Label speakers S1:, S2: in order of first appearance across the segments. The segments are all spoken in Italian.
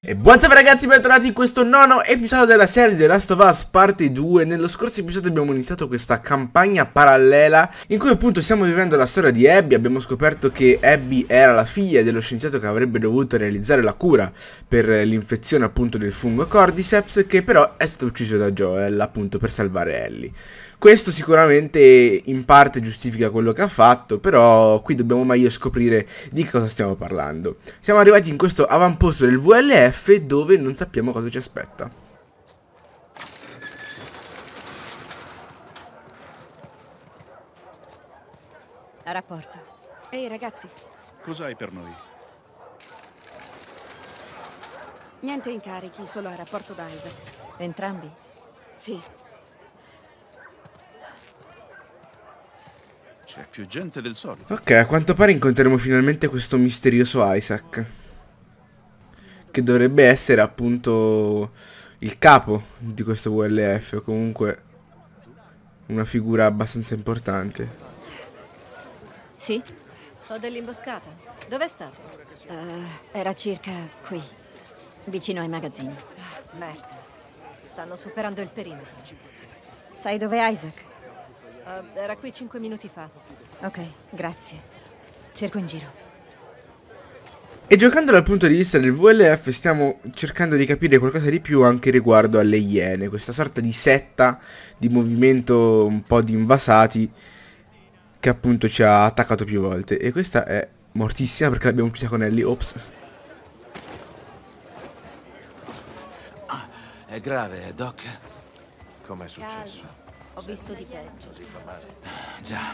S1: E buon salve ragazzi, bentornati in questo nono episodio della serie The Last of Us parte 2. Nello scorso episodio abbiamo iniziato questa campagna parallela in cui appunto stiamo vivendo la storia di Abby. Abbiamo scoperto che Abby era la figlia dello scienziato che avrebbe dovuto realizzare la cura per l'infezione appunto del fungo Cordyceps, che però è stato ucciso da Joel appunto per salvare Ellie. Questo sicuramente in parte giustifica quello che ha fatto, però qui dobbiamo meglio scoprire di cosa stiamo parlando. Siamo arrivati in questo avamposto del VLF dove non sappiamo cosa ci aspetta.
S2: A rapporto. Ehi ragazzi,
S3: Cos'hai per noi?
S2: niente incarichi, solo a rapporto da Isaac. Entrambi? Sì.
S3: C'è più gente del solito.
S1: Ok, a quanto pare incontreremo finalmente questo misterioso Isaac, che dovrebbe essere appunto il capo di questo VLF, o comunque una figura abbastanza importante.
S2: Sì? So dell'imboscata. Dov'è stato? Era circa qui, vicino ai magazzini. Merda. Stanno superando il perimetro. Sai dov'è Isaac? Era qui 5 minuti fa. Ok, grazie. Cerco in giro.
S1: E giocando dal punto di vista del VLF stiamo cercando di capire qualcosa di più anche riguardo alle Iene, questa sorta di setta di movimento un po' di invasati che appunto ci ha attaccato più volte. E questa è mortissima perché l'abbiamo uccisa con Ellie. Ops.
S4: È grave, Doc?
S3: Com'è successo?
S2: Ho visto di peggio.
S4: Già.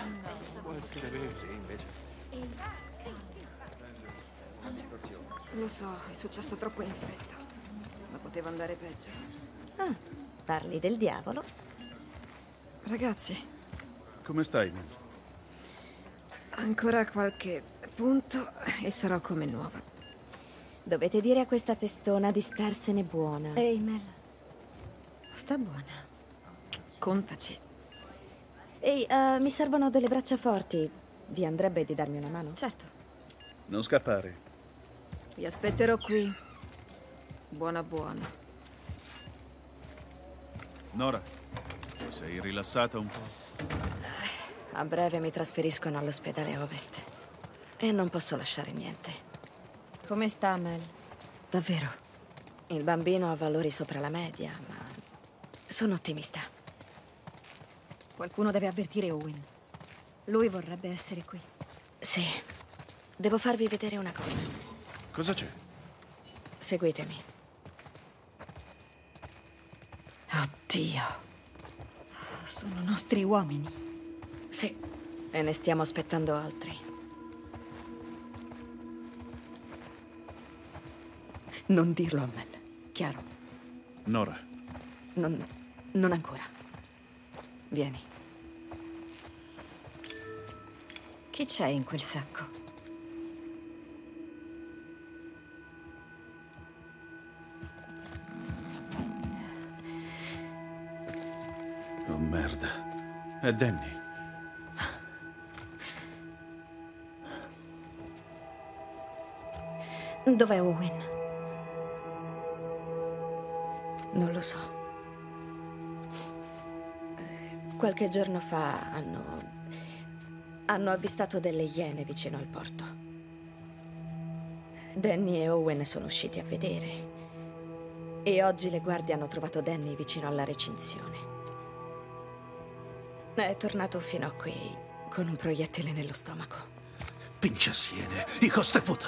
S5: Lo so, è successo troppo in fretta. Ma poteva andare peggio.
S2: Ah, parli del diavolo?
S5: Ragazzi,
S3: Come stai, Mel?
S5: ancora qualche punto e sarò come nuova.
S6: Dovete dire a questa testona di starsene buona.
S2: Ehi Mel, sta buona.
S5: Contaci.
S6: Ehi, mi servono delle braccia forti. Vi andrebbe di darmi una mano?
S2: Certo.
S3: Non scappare.
S5: Vi aspetterò qui. Buona buona.
S3: Nora, sei rilassata un po'?
S6: A breve mi trasferiscono all'ospedale Ovest. E non posso lasciare niente.
S2: Come sta Mel?
S6: Davvero. Il bambino ha valori sopra la media, ma sono ottimista.
S2: Qualcuno deve avvertire Owen. Lui vorrebbe essere qui.
S6: Sì. Devo farvi vedere una cosa.
S3: Cosa c'è?
S6: Seguitemi.
S2: Oddio. Sono nostri uomini.
S6: Sì. E ne stiamo aspettando altri.
S2: Non dirlo a Mel, chiaro?
S3: Nora,
S6: Non ancora. Vieni.
S2: Chi c'è in quel sacco?
S3: oh merda. È Danny.
S2: Dov'è Owen?
S6: Non lo so. Qualche giorno fa hanno avvistato delle iene vicino al porto. Danny e Owen sono usciti a vedere. E oggi le guardie hanno trovato Danny vicino alla recinzione. È tornato fino a qui con un proiettile nello stomaco.
S4: Pincia siene, i coste puta.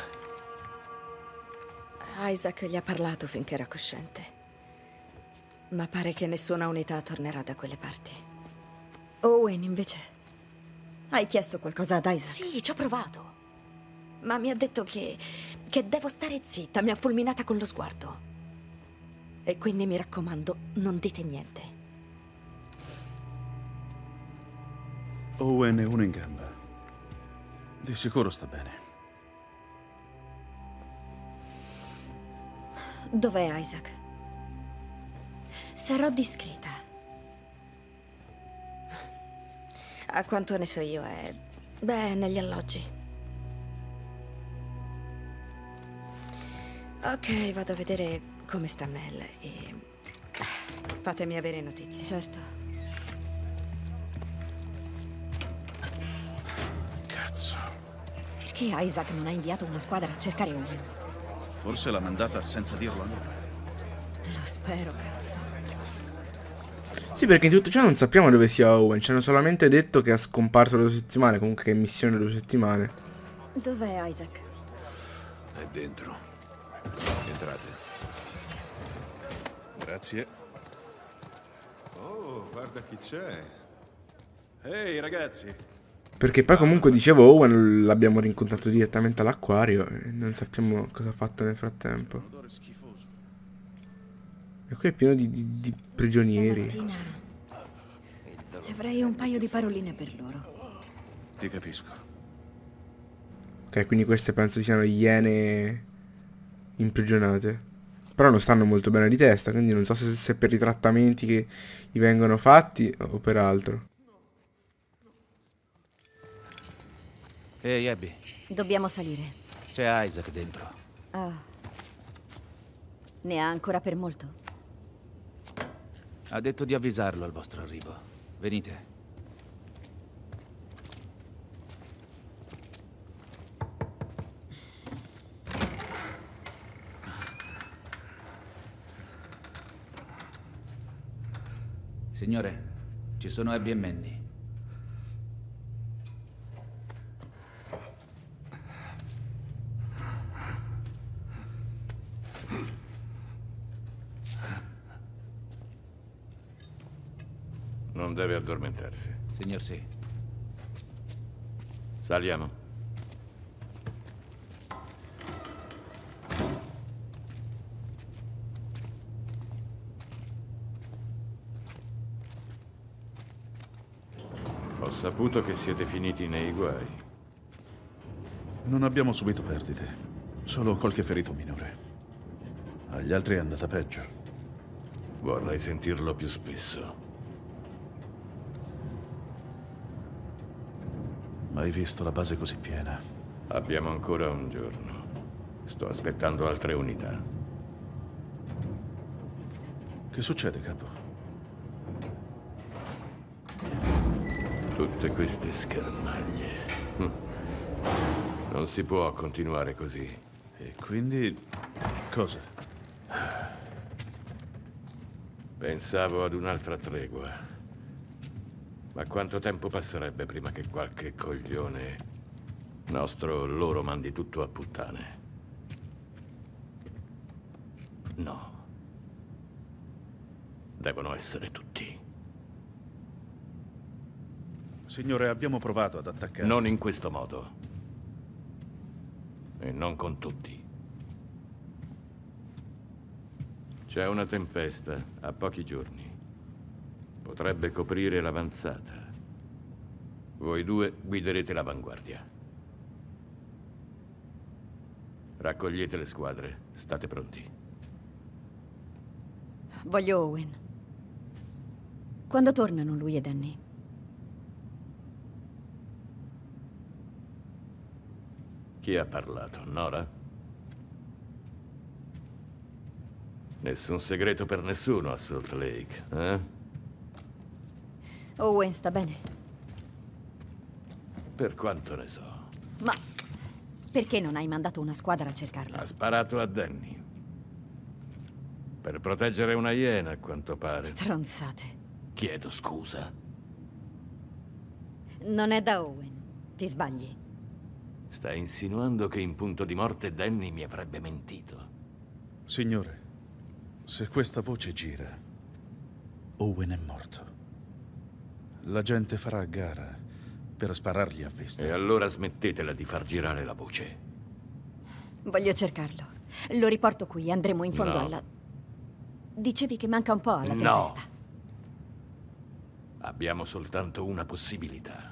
S6: Isaac gli ha parlato finché era cosciente. Ma pare che nessuna unità tornerà da quelle parti.
S2: Owen, invece. Hai chiesto qualcosa ad Isaac?
S6: Sì, ci ho provato. Ma mi ha detto che devo stare zitta. Mi ha fulminata con lo sguardo. E quindi mi raccomando, non dite niente.
S3: Owen è uno in gamba. Di sicuro sta bene.
S2: Dov'è Isaac?
S6: Sarò discreta. A quanto ne so io negli alloggi. Ok, vado a vedere come sta Mel e fatemi avere notizie.
S2: Certo.
S3: Cazzo.
S2: Perché Isaac non ha inviato una squadra a cercare Owen?
S3: Forse l'ha mandata senza dirlo a noi.
S2: Lo spero, cazzo.
S1: Sì, perché in tutto ciò non sappiamo dove sia Owen. Ci hanno solamente detto che è scomparso da 2 settimane. Comunque che è in missione 2 settimane.
S2: Dov'è Isaac?
S4: È dentro. Entrate.
S3: Grazie.
S7: Oh, guarda chi c'è.
S3: Ehi, ragazzi.
S1: Perché poi comunque dicevo Owen l'abbiamo rincontrato direttamente all'acquario e non sappiamo cosa ha fatto nel frattempo.
S3: Odore schifoso.
S1: E qui è pieno di prigionieri.
S2: Stamattina avrei un paio di paroline per loro.
S3: Ti capisco.
S1: Ok, quindi queste penso siano iene imprigionate. Però non stanno molto bene di testa, quindi non so se per i trattamenti che gli vengono fatti o per altro.
S4: Ehi, Abby,
S2: Dobbiamo salire.
S4: c'è Isaac dentro.
S2: Ah. Ne ha ancora per molto?
S4: Ha detto di avvisarlo al vostro arrivo. Venite. Signore, ci sono Abby e Manny.
S7: Non deve addormentarsi.
S4: Signor sì.
S7: Saliamo. Ho saputo che siete finiti nei guai.
S3: Non abbiamo subito perdite. Solo qualche ferito minore. Agli altri è andata peggio.
S7: Vorrei sentirlo più spesso.
S3: Mai visto la base così piena?
S7: Abbiamo ancora un giorno. Sto aspettando altre unità.
S3: Che succede, capo?
S7: Tutte queste schermaglie. Non si può continuare così.
S3: E quindi... cosa?
S7: Pensavo ad un'altra tregua. Ma quanto tempo passerebbe prima che qualche coglione nostro o loro mandi tutto a puttane? No. Devono essere tutti.
S3: Signore, abbiamo provato ad attaccare.
S7: Non in questo modo. E non con tutti. C'è una tempesta a pochi giorni. Potrebbe coprire l'avanzata. Voi due guiderete l'avanguardia. Raccogliete le squadre. State pronti.
S2: Voglio Owen. Quando tornano lui e Danny?
S7: Chi ha parlato? Nora? Nessun segreto per nessuno a Salt Lake, eh?
S2: Owen sta bene.
S7: Per quanto ne so.
S2: Ma perché non hai mandato una squadra a cercarlo?
S7: Ha sparato a Danny. Per proteggere una iena, a quanto pare.
S2: Stronzate.
S7: Chiedo scusa.
S2: Non è da Owen. Ti sbagli.
S7: Stai insinuando che in punto di morte Danny mi avrebbe mentito.
S3: Signore, se questa voce gira, Owen è morto. La gente farà gara per sparargli a vista.
S7: E allora smettetela di far girare la voce.
S2: Voglio cercarlo. Lo riporto qui, andremo in fondo
S7: No.
S2: alla... Dicevi che manca un po' alla
S7: No.
S2: tempesta.
S7: Abbiamo soltanto una possibilità.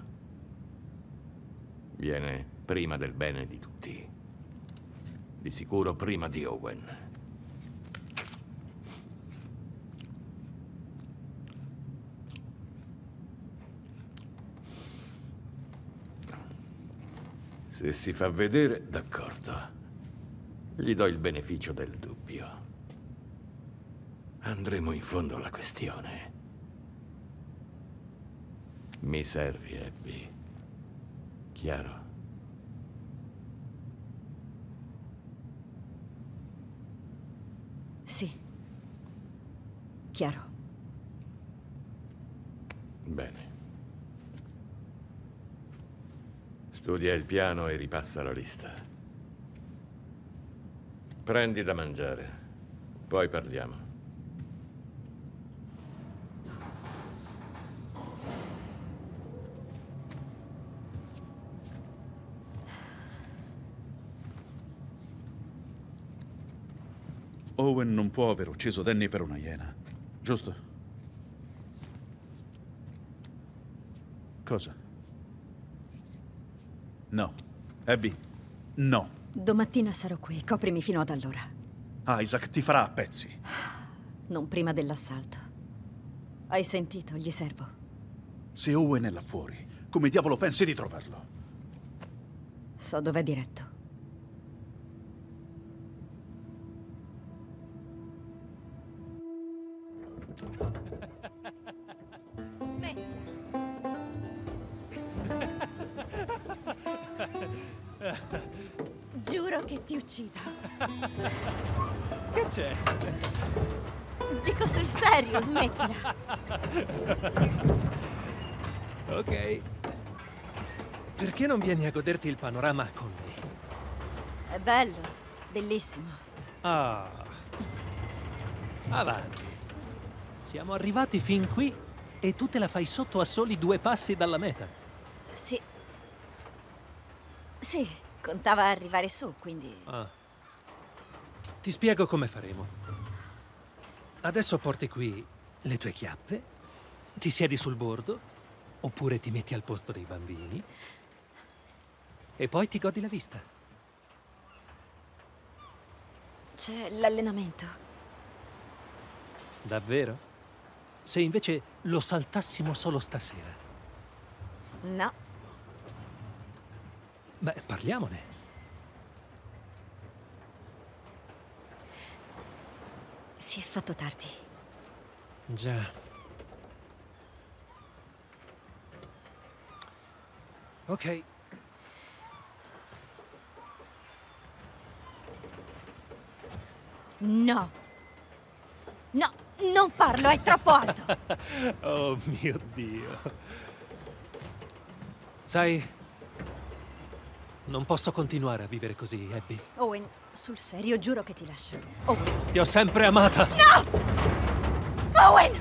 S7: Viene prima del bene di tutti. Di sicuro prima di Owen. Se si fa vedere, d'accordo. Gli do il beneficio del dubbio. Andremo in fondo alla questione. Mi servi, Abby. Chiaro?
S2: Sì. Chiaro.
S7: Bene. Studia il piano e ripassa la lista. Prendi da mangiare, poi parliamo.
S3: Owen non può aver ucciso Danny per una iena, giusto? Cosa? No. Abby, no.
S2: Domattina sarò qui, coprimi fino ad allora.
S3: Isaac ti farà a pezzi.
S2: Non prima dell'assalto. Hai sentito? Gli servo.
S3: Se Owen è là fuori, come diavolo pensi di trovarlo?
S2: So dove è diretto. Giuro che ti uccido.
S8: Che c'è?
S2: Dico sul serio, smettila.
S8: Ok. Perché non vieni a goderti il panorama con me?
S2: È bello, bellissimo.
S8: Ah. Avanti. Siamo arrivati fin qui e tu te la fai sotto a soli 2 passi dalla meta.
S2: Sì. Sì, contava arrivare su, quindi...
S8: Ah. Ti spiego come faremo. Adesso porti qui le tue chiappe, ti siedi sul bordo, oppure ti metti al posto dei bambini, e poi ti godi la vista.
S2: C'è l'allenamento.
S8: Davvero? Se invece lo saltassimo solo stasera?
S2: No.
S8: Beh, parliamone.
S2: Si è fatto tardi.
S8: Già. Ok.
S2: No. No, non farlo, è troppo alto.
S8: Oh mio Dio. Sai, non posso continuare a vivere così, Abby.
S2: Owen, sul serio, giuro che ti lascio. Owen.
S8: Ti ho sempre amata.
S2: No! Owen!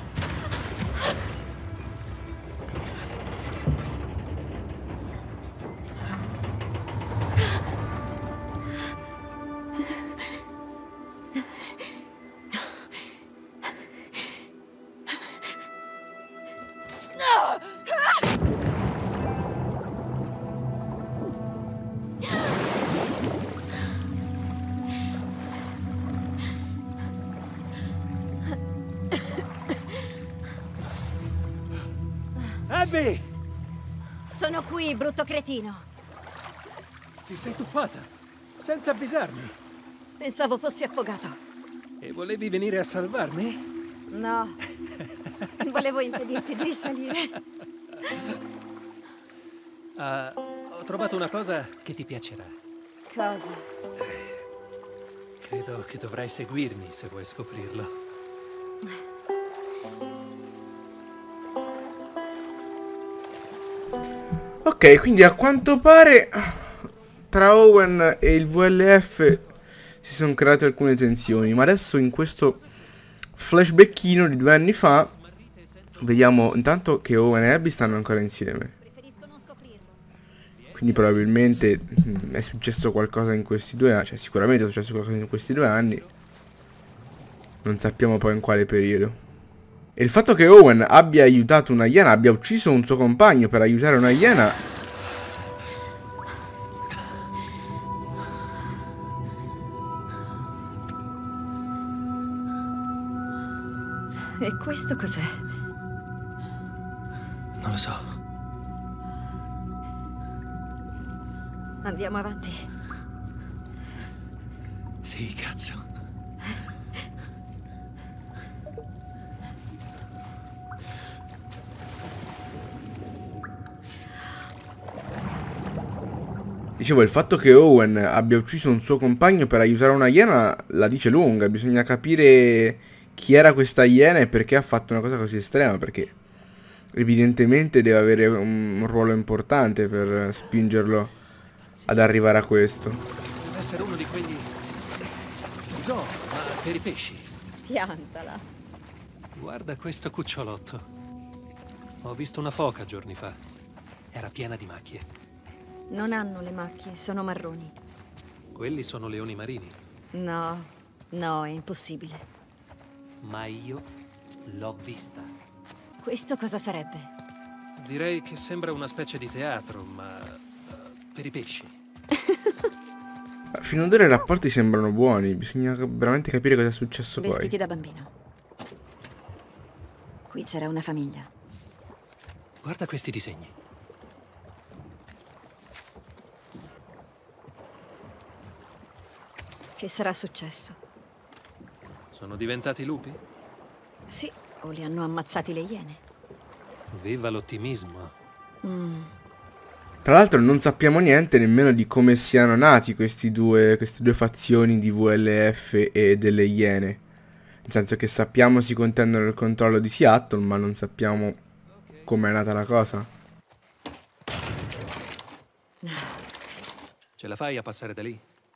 S8: Abby!
S2: Sono qui, brutto cretino.
S8: Ti sei tuffata, senza avvisarmi.
S2: Pensavo fossi affogato.
S8: E volevi venire a salvarmi?
S2: No. Volevo impedirti di risalire.
S8: Ho trovato una cosa che ti piacerà.
S2: Cosa?
S8: Credo che dovrai seguirmi se vuoi scoprirlo.
S1: Ok, quindi a quanto pare tra Owen e il VLF si sono create alcune tensioni, ma adesso in questo flashbackino di 2 anni fa vediamo intanto che Owen e Abby stanno ancora insieme. Quindi probabilmente è successo qualcosa in questi 2 anni, cioè sicuramente è successo qualcosa in questi 2 anni. Non sappiamo poi in quale periodo. E il fatto che Owen abbia aiutato una iena, abbia ucciso un suo compagno per aiutare una iena...
S2: E questo cos'è?
S8: Non lo so.
S2: Andiamo avanti.
S8: Sì, cazzo.
S1: Dicevo, il fatto che Owen abbia ucciso un suo compagno per aiutare una iena la dice lunga. Bisogna capire chi era questa iena e perché ha fatto una cosa così estrema, perché evidentemente deve avere un ruolo importante per spingerlo ad arrivare a questo.
S8: Deve essere uno di quelli... zoo, ma per i pesci.
S2: Piantala.
S8: Guarda questo cucciolotto. Ho visto una foca giorni fa. Era piena di macchie.
S2: Non hanno le macchie, sono marroni.
S8: Quelli sono leoni marini.
S2: No, no, è impossibile.
S8: Ma io l'ho vista.
S2: Questo cosa sarebbe?
S8: Direi che sembra una specie di teatro, ma per i pesci.
S1: Fino ad ora i rapporti sembrano buoni. Bisogna veramente capire cosa è successo
S2: Vestiti
S1: poi.
S2: da bambino. Qui c'era una famiglia.
S8: Guarda questi disegni.
S2: Che sarà successo?
S8: Sono diventati lupi?
S2: Sì, o li hanno ammazzati le iene.
S8: Viva l'ottimismo.
S1: Tra l'altro non sappiamo niente nemmeno di come siano nati queste due fazioni di VLF e delle Iene. Nel senso che sappiamo si contendono il controllo di Seattle, ma non sappiamo come è nata la cosa.
S8: Ce la fai a passare da lì?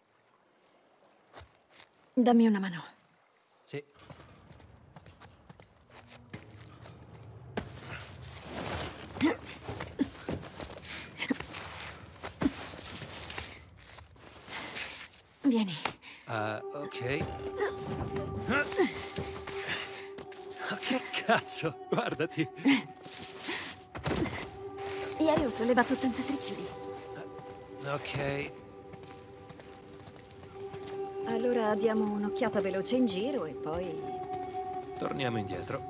S2: Dammi una mano.
S8: Sì.
S2: Vieni.
S8: Ok. Oh, che cazzo, guardati.
S2: Ieri ho sollevato 83 kg.
S8: Ok.
S2: Allora diamo un'occhiata veloce in giro e poi...
S8: Torniamo indietro.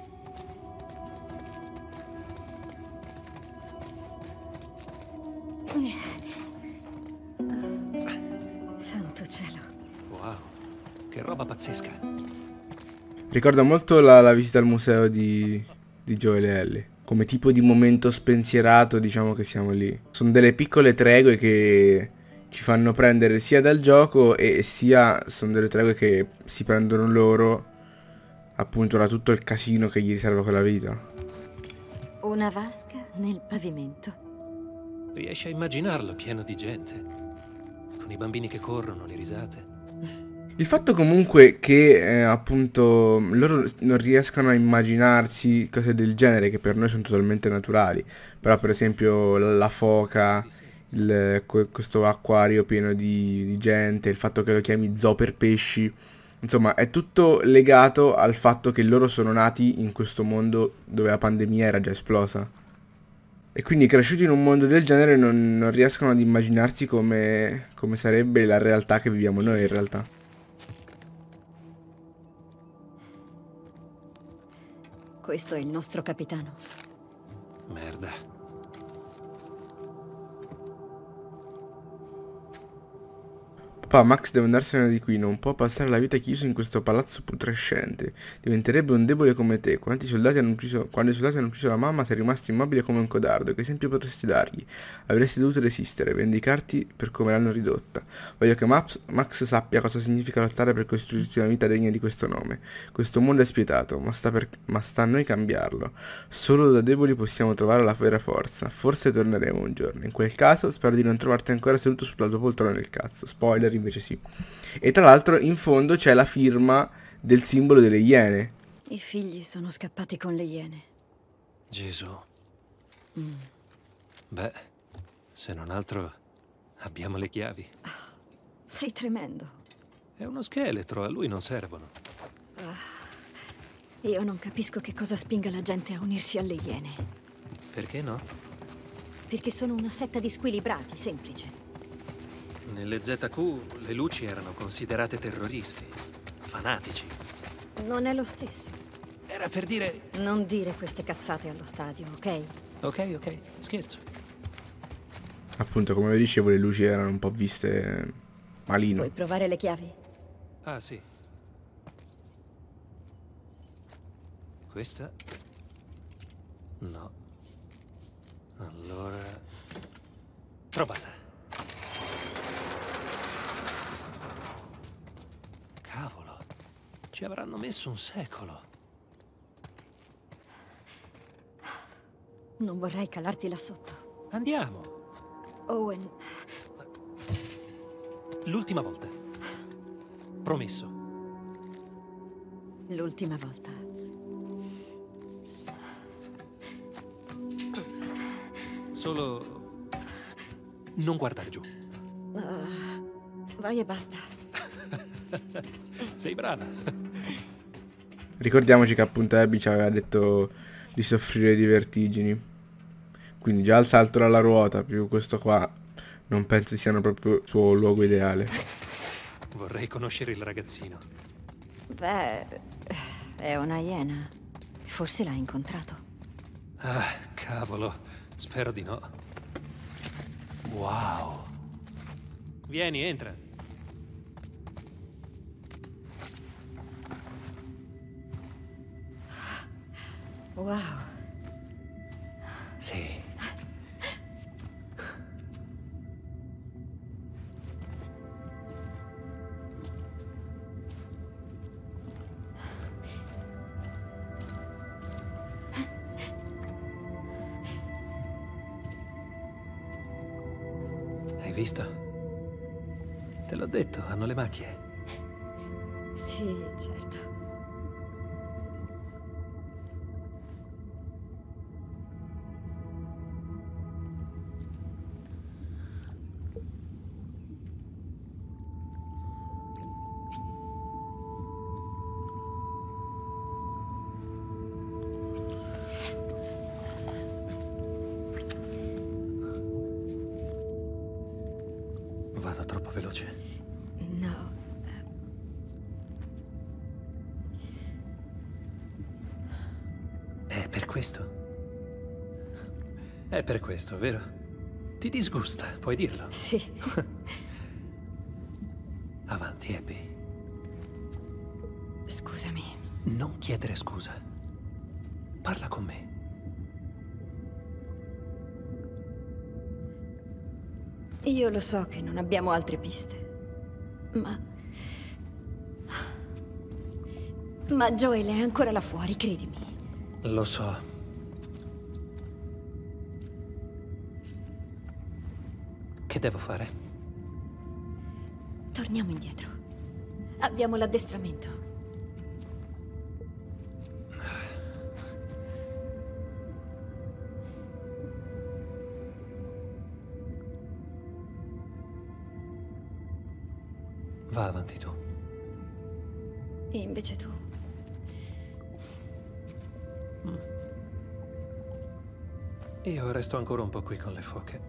S2: Santo cielo.
S8: Wow, che roba pazzesca.
S1: Ricorda molto la visita al museo di Joel e Ellie. Come tipo di momento spensierato, diciamo che siamo lì. Sono delle piccole tregue che ci fanno prendere sia dal gioco e sia sono delle tregue che si prendono loro appunto da tutto il casino che gli riserva quella vita.
S2: Una vasca nel pavimento.
S8: Riesci a immaginarlo pieno di gente? Con i bambini che corrono, le risate.
S1: Il fatto comunque che appunto loro non riescano a immaginarsi cose del genere che per noi sono totalmente naturali. Però per esempio la foca, questo acquario pieno di gente, il fatto che lo chiami zoo per pesci, insomma è tutto legato al fatto che loro sono nati in questo mondo dove la pandemia era già esplosa. E quindi cresciuti in un mondo del genere non riescono ad immaginarsi come sarebbe la realtà che viviamo noi in realtà.
S2: Questo è il nostro capitano.
S8: Merda.
S1: Papà, Max deve andarsene di qui, non può passare la vita chiuso in questo palazzo putrescente. Diventerebbe un debole come te. Quando i soldati hanno ucciso la mamma, sei rimasto immobile come un codardo. Che esempio potresti dargli? Avresti dovuto resistere, vendicarti per come l'hanno ridotta. Voglio che Max sappia cosa significa lottare per costruirsi una vita degna di questo nome. Questo mondo è spietato, ma sta a noi cambiarlo. Solo da deboli possiamo trovare la vera forza. Forse torneremo un giorno. In quel caso, spero di non trovarti ancora seduto sulla tua poltrona nel cazzo. Spoiler, invece sì. E tra l'altro in fondo c'è la firma del simbolo delle Iene.
S2: I figli sono scappati con le iene.
S8: Gesù. Beh, se non altro abbiamo le chiavi.
S2: Sei tremendo.
S8: È uno scheletro, a lui non servono.
S2: Io non capisco che cosa spinga la gente a unirsi alle iene.
S8: Perché no?
S2: Perché sono una setta di squilibrati, semplice.
S8: Nelle ZQ le luci erano considerate terroristi, fanatici.
S2: Non è lo stesso.
S8: Era per dire...
S2: Non dire queste cazzate allo stadio, ok?
S8: Ok, scherzo.
S1: Appunto, come vi dicevo, le luci erano un po' viste malino.
S2: Vuoi provare le chiavi?
S8: Ah, sì. Questa? No. Allora... trovata. Cavolo. Ci avranno messo un secolo.
S2: Non vorrei calarti là sotto.
S8: Andiamo.
S2: Owen,
S8: L'ultima volta. Promesso.
S2: l'ultima volta.
S8: Solo... non guardare giù.
S2: Vai e basta.
S8: Sei brava.
S1: Ricordiamoci che appunto Abby ci aveva detto di soffrire di vertigini. Quindi già il salto dalla ruota più questo qua non penso siano proprio il suo luogo ideale.
S8: Vorrei conoscere il ragazzino.
S2: Beh, è una iena. Forse l'hai incontrato.
S8: Ah, cavolo. Spero di no. Wow. Vieni, entra.
S2: Wow.
S8: Sì. Hai visto? Te l'ho detto, hanno le macchie.
S2: Sì, certo.
S8: Vado troppo veloce.
S2: No.
S8: È per questo? È per questo, vero? Ti disgusta, puoi dirlo.
S2: Sì.
S8: Avanti, Abby.
S2: Scusami.
S8: Non chiedere scusa. Parla con me.
S2: Io lo so che non abbiamo altre piste. Ma Joel è ancora là fuori, credimi.
S8: Lo so. Che devo fare?
S2: Torniamo indietro. Abbiamo l'addestramento.
S8: Va avanti tu.
S2: E invece tu?
S8: Io resto ancora un po' qui con le foche.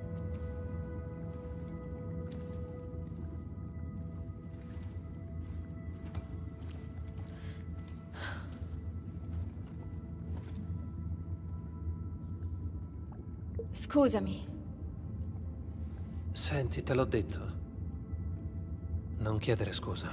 S2: Scusami.
S8: Senti, te l'ho detto. Non chiedere scusa.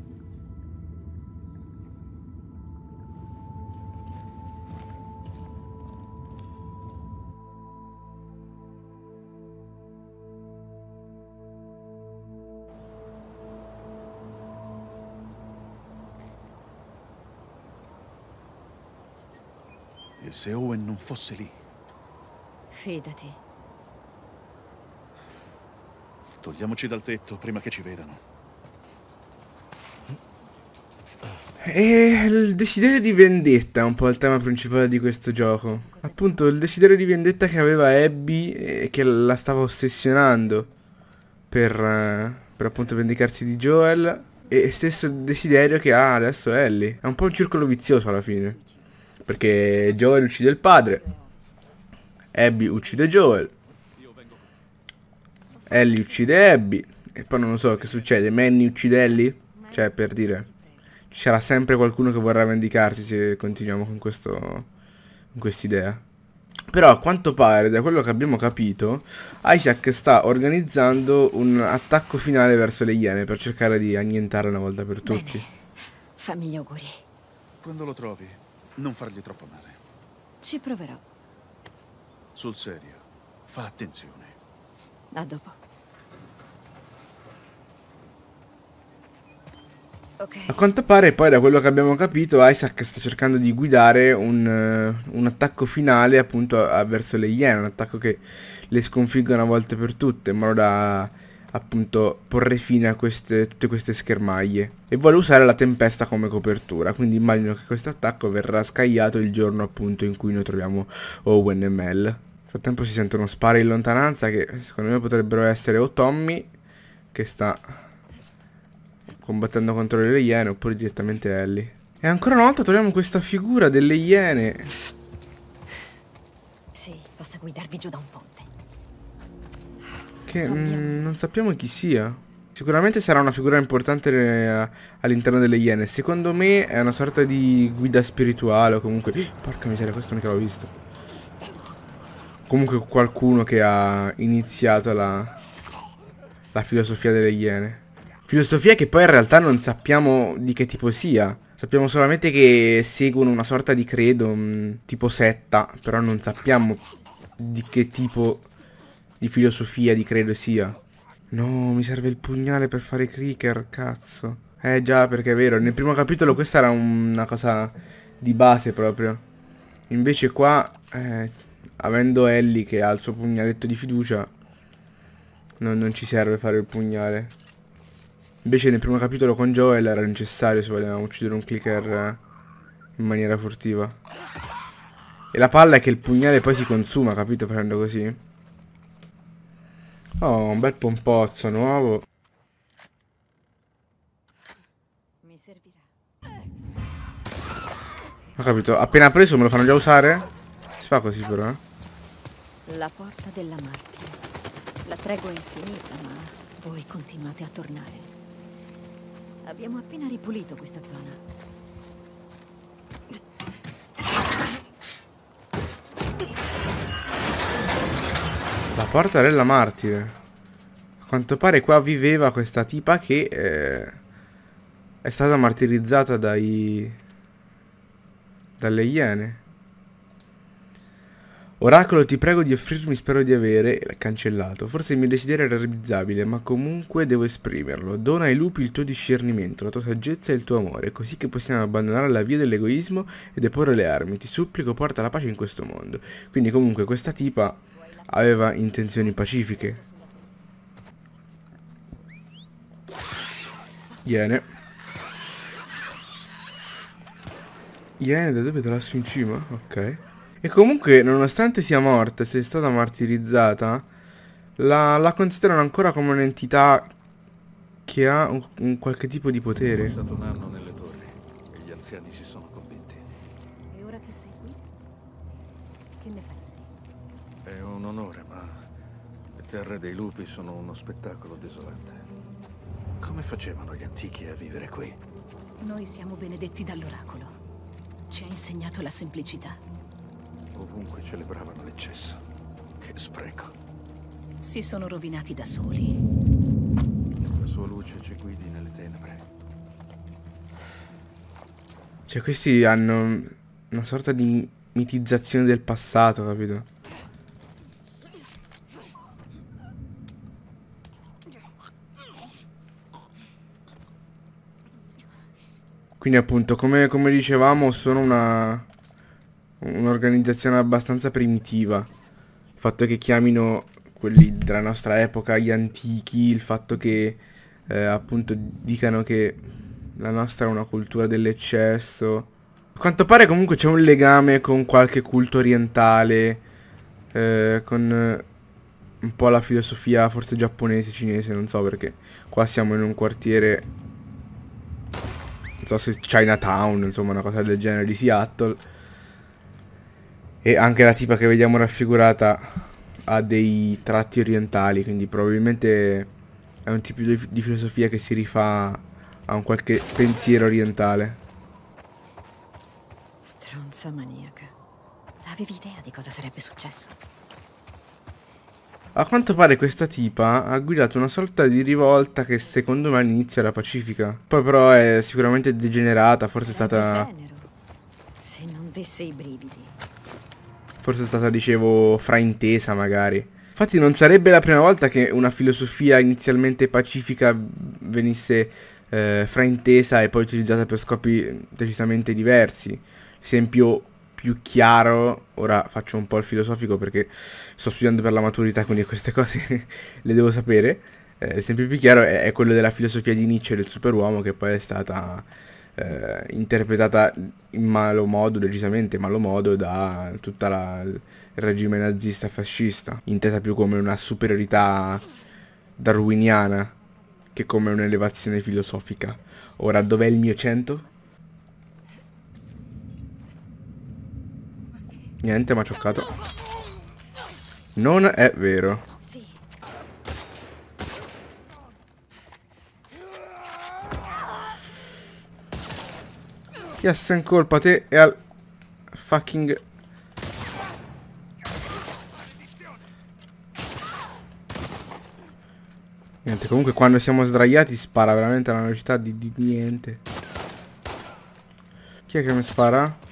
S3: E se Owen non fosse lì?
S2: Fidati.
S3: Togliamoci dal tetto prima che ci vedano.
S1: E il desiderio di vendetta è un po' il tema principale di questo gioco. Appunto il desiderio di vendetta che aveva Abby e che la stava ossessionando per appunto vendicarsi di Joel. E stesso desiderio che ha adesso Ellie. È un po' un circolo vizioso alla fine. Perché Joel uccide il padre, Abby uccide Joel, Ellie uccide Abby. E poi non lo so che succede, Manny uccide Ellie. Cioè, per dire, ci sarà sempre qualcuno che vorrà vendicarsi se continuiamo con quest'idea. Però a quanto pare, da quello che abbiamo capito, Isaac sta organizzando un attacco finale verso le Iene per cercare di annientarle una volta per tutti.
S2: Bene, fammi gli auguri.
S3: Quando lo trovi, non fargli troppo male.
S2: Ci proverò.
S3: Sul serio, fa attenzione.
S2: A dopo. Ok.
S1: A quanto pare poi da quello che abbiamo capito Isaac sta cercando di guidare un attacco finale appunto verso le Iene, un attacco che le sconfigga una volta per tutte in modo da appunto porre fine a tutte queste schermaglie, e vuole usare la tempesta come copertura, quindi immagino che questo attacco verrà scagliato il giorno appunto in cui noi troviamo Owen e Mel. Nel frattempo si sentono spari in lontananza che secondo me potrebbero essere o Tommy che sta combattendo contro le Iene oppure direttamente Ellie. E ancora una volta troviamo questa figura delle Iene.
S2: Sì, posso guidarvi giù da un ponte.
S1: Che non sappiamo chi sia. Sicuramente sarà una figura importante all'interno delle Iene. Secondo me è una sorta di guida spirituale o comunque... porca miseria, questo non che l'avevo visto. Comunque qualcuno che ha iniziato la filosofia delle Iene. Filosofia che poi in realtà non sappiamo di che tipo sia. Sappiamo solamente che seguono una sorta di credo, tipo setta, però non sappiamo di che tipo di filosofia, di credo sia. No, mi serve il pugnale per fare i clicker, cazzo. Già, perché è vero, nel primo capitolo questa era una cosa di base proprio. Invece qua, avendo Ellie che ha il suo pugnaletto di fiducia, non ci serve fare il pugnale. Invece nel primo capitolo con Joel era necessario se volevamo uccidere un clicker in maniera furtiva. E la palla è che il pugnale poi si consuma, capito? Facendo così. Oh, un bel pompozzo nuovo.
S2: Mi servirà.
S1: Ho capito, appena preso me lo fanno già usare? Si fa così però,
S2: La porta della martire. La tregua è infinita, ma voi continuate a tornare. Abbiamo appena ripulito questa zona.
S1: La porta della martire. A quanto pare qua viveva questa tipa che è stata martirizzata dalle Iene. Oracolo, ti prego di offrirmi, spero di avere cancellato. Forse il mio desiderio era realizzabile, ma comunque devo esprimerlo. Dona ai lupi il tuo discernimento, la tua saggezza e il tuo amore, così che possiamo abbandonare la via dell'egoismo e deporre le armi. Ti supplico, porta la pace in questo mondo. Quindi comunque questa tipa aveva intenzioni pacifiche. Iene. Iene, da dove? Da lassù in cima? Ok. E comunque, nonostante sia morta e sia stata martirizzata, la considerano ancora come un'entità che ha un qualche tipo di potere.
S3: È passato un anno nelle torri e gli anziani si sono convinti.
S2: E ora che sei qui? Che ne pensi?
S3: È un onore, ma le terre dei lupi sono uno spettacolo desolante. Come facevano gli antichi a vivere qui?
S9: Noi siamo benedetti dall'oracolo. Ci ha insegnato la semplicità.
S3: Ovunque celebravano l'eccesso. Che spreco.
S9: Si sono rovinati da soli.
S3: La sua luce ci guidi nelle tenebre.
S1: Cioè questi hanno una sorta di mitizzazione del passato, capito? Quindi appunto, come dicevamo, sono un'organizzazione abbastanza primitiva. Il fatto che chiamino quelli della nostra epoca gli antichi, il fatto che appunto dicano che la nostra è una cultura dell'eccesso. A quanto pare comunque c'è un legame con qualche culto orientale, con un po' la filosofia forse giapponese, cinese, non so, perché qua siamo in un quartiere, non so se Chinatown, insomma una cosa del genere, di Seattle. E anche la tipa che vediamo raffigurata ha dei tratti orientali, quindi probabilmente è un tipo di filosofia che si rifà a un qualche pensiero orientale.
S2: Stronza maniaca.
S6: Avevi idea di cosa sarebbe successo?
S1: A quanto pare questa tipa ha guidato una sorta di rivolta che secondo me all'inizio era pacifica. Poi però è sicuramente degenerata, forse è stata...
S2: Se non desse i brividi.
S1: Forse è stata, dicevo, fraintesa magari. Infatti non sarebbe la prima volta che una filosofia inizialmente pacifica venisse fraintesa e poi utilizzata per scopi decisamente diversi. Esempio più chiaro, ora faccio un po' il filosofico perché sto studiando per la maturità, quindi queste cose le devo sapere. L'esempio più chiaro è quello della filosofia di Nietzsche del superuomo, che poi è stata interpretata in malo modo, decisamente malo modo, da tutta il regime nazista fascista, intesa più come una superiorità darwiniana che come un'elevazione filosofica. Ora, dov'è il mio 100? Niente, mi ha cioccato. Non è vero.
S6: Sì.
S1: Yes, in colpa a te e al fucking... Niente, comunque quando siamo sdraiati spara veramente alla velocità di niente. Chi è che mi spara?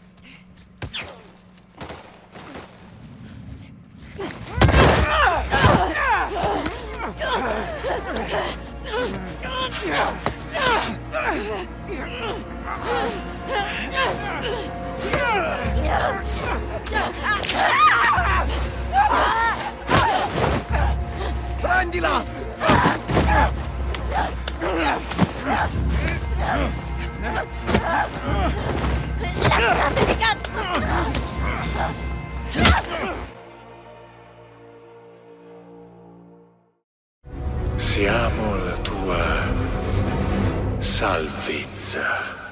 S10: Prendila!
S6: Lasciatemi, cazzo!
S11: Siamo la tua salvezza.